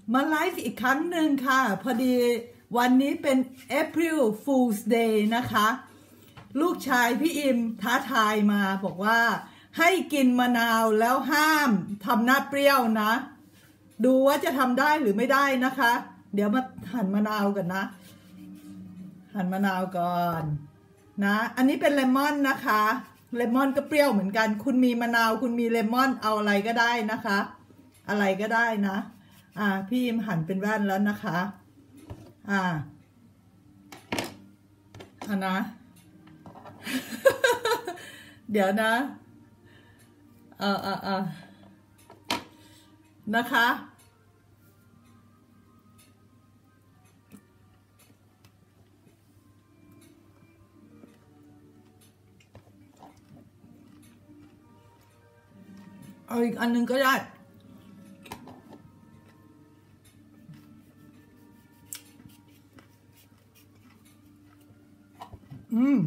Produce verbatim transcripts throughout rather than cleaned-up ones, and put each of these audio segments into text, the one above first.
มาไลฟ์อีกครั้งหนึ่งค่ะพอดีวันนี้เป็น April Fool's Day นะคะลูกชายพี่อิมท้าทายมาบอกว่าให้กินมะนาวแล้วห้ามทำหน้าเปรี้ยวนะดูว่าจะทำได้หรือไม่ได้นะคะเดี๋ยวมาหั่นมะนาวกันนะหั่นมะนาวก่อนนะอันนี้เป็นเลมอนนะคะเลมอนก็เปรี้ยวเหมือนกันคุณมีมะนาวคุณมีเลมอนเอาอะไรก็ได้นะคะอะไรก็ได้นะอ่าพี่อิมหั่นเป็นแว่นแล้วนะคะอ่าอ่านะ เดี๋ยวนะเออเออเออนะคะเอาอีกอันนึงก็ได้อืม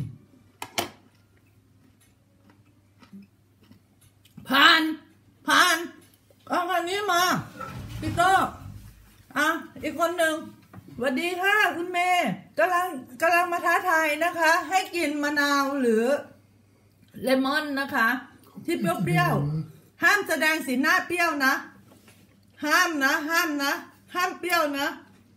ผ่านผ่านเอาอันนี้มาพี่โต้อ่ะอีกคนหนึ่งสวัสดีค่ะคุณเมย์กำลังกำลังมาท้าทายนะคะให้กินมะนาวหรือเลมอนนะคะที่เปรี้ยวๆห้ามแสดงสีหน้าเปรี้ยวนะห้ามนะห้ามนะห้ามเปรี้ยวนะ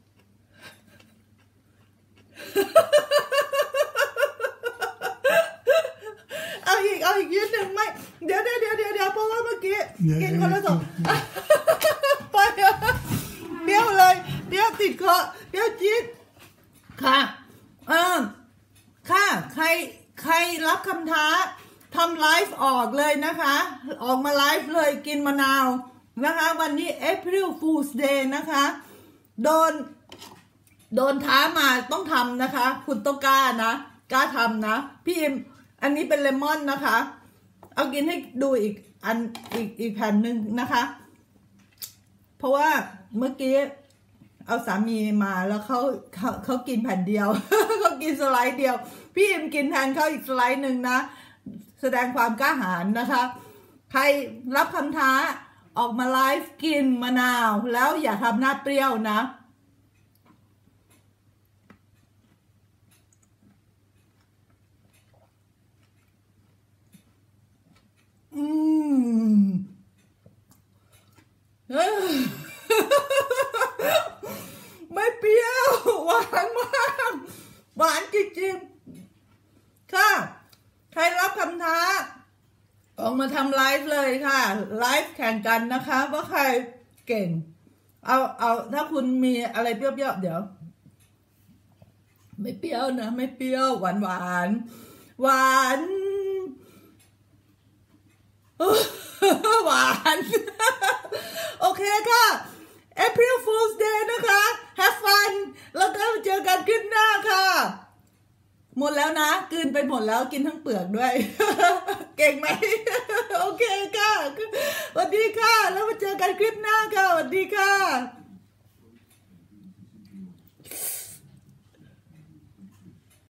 เอาอีกเอาอีกยืดหนึ่งไม่เดี๋ยวเดี๋ยวเดี๋ยวเดี๋ยวเพราะว่าเมื่อกี้กินคนละสองไปเปรี้ยวเลยเปรี้ยวติดคอเปรี้ยวจี๊ดค่ะเออค่ะใครใครรับคำท้าทำไลฟ์ออกเลยนะคะออกมาไลฟ์เลยกินมะนาวนะคะวันนี้ April Fool's Day นะคะโดนโดนท้ามาต้องทำนะคะคุณต้องกล้านะกล้าทำนะพี่อิมอันนี้เป็นเลมอนนะคะเอากินให้ดูอีกอันอีกอีกแผ่นหนึ่งนะคะเพราะว่าเมื่อกี้เอาสามีมาแล้วเขาเขาเขากินแผ่นเดียว เขากินสไลด์เดียวพี่อิมกินแทนเขาอีกสไลด์หนึ่งนะแสดงความกล้าหาญนะคะใครรับคำท้าออกมาไลฟ์กินมะนาวแล้วอย่าทำหน้าเปรี้ยวนะอืมไม่เปรี้ยวหวานมากหวานจริงๆค่ะใครรับคำท้าออกมาทำไลฟ์เลยค่ะไลฟ์แข่งกันนะคะว่าใครเก่งเอาเอาถ้าคุณมีอะไรเปรี้ยวๆเดี๋ยวไม่เปรี้ยวนะไม่เปรี้ยวหวานหวานหวานหวานโอเคค่ะ April Fool's Day นะคะ Have fun แล้วก็เจอกันคลิปหน้าค่ะหมดแล้วนะกินไปหมดแล้วกินทั้งเปลือกด้วย เก่งไหม โอเคค่ะสวัสดีค่ะแล้วมาเจอกันคลิปหน้าค่ะสวัสดีค่ะ